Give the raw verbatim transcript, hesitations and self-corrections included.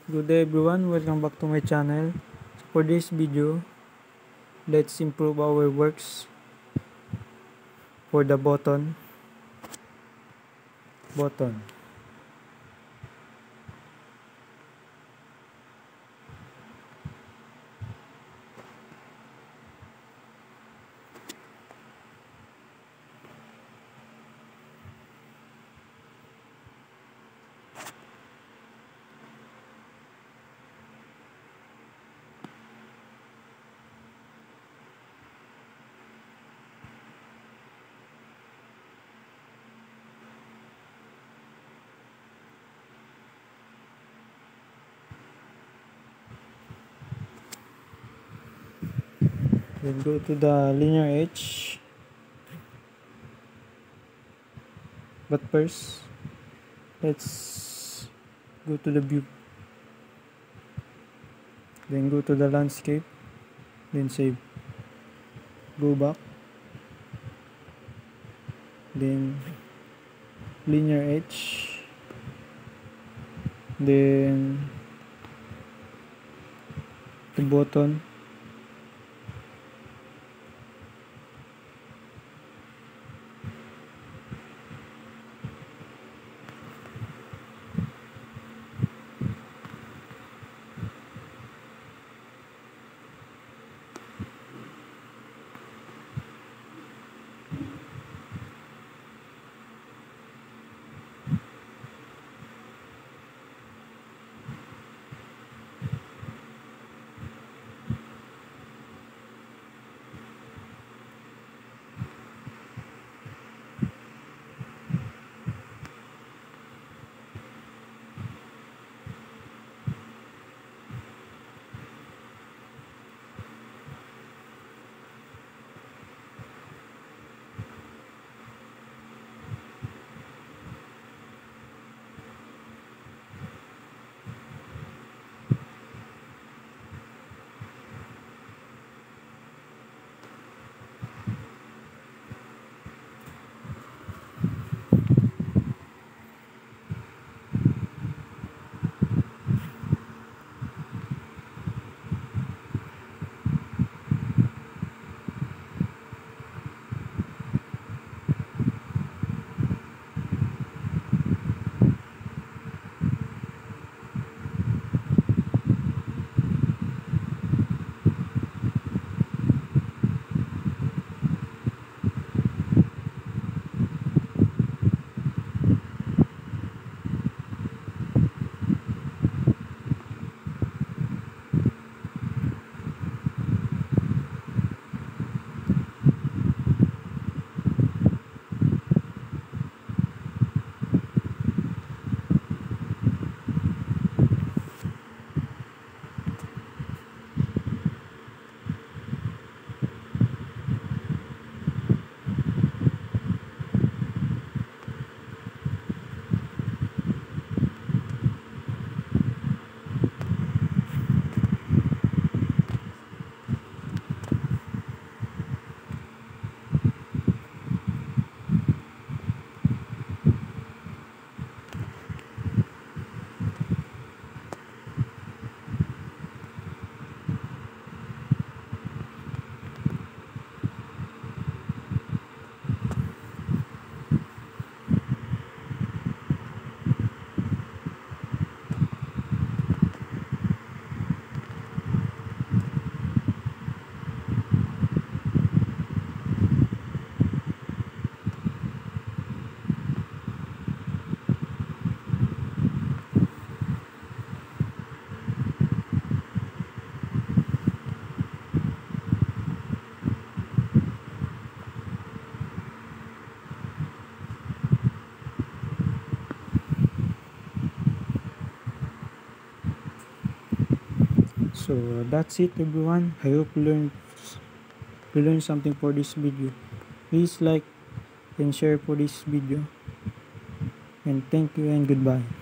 Good day everyone, welcome back to my channel. For this video, let's improve our works for the button. Button. Then go to the linear edge. But first, let's go to the view. Then go to the landscape. Then save. Go back. Then linear edge. Then the button. So uh, that's it everyone. I hope you learned you learned something for this video. Please like and share for this video. And thank you and goodbye.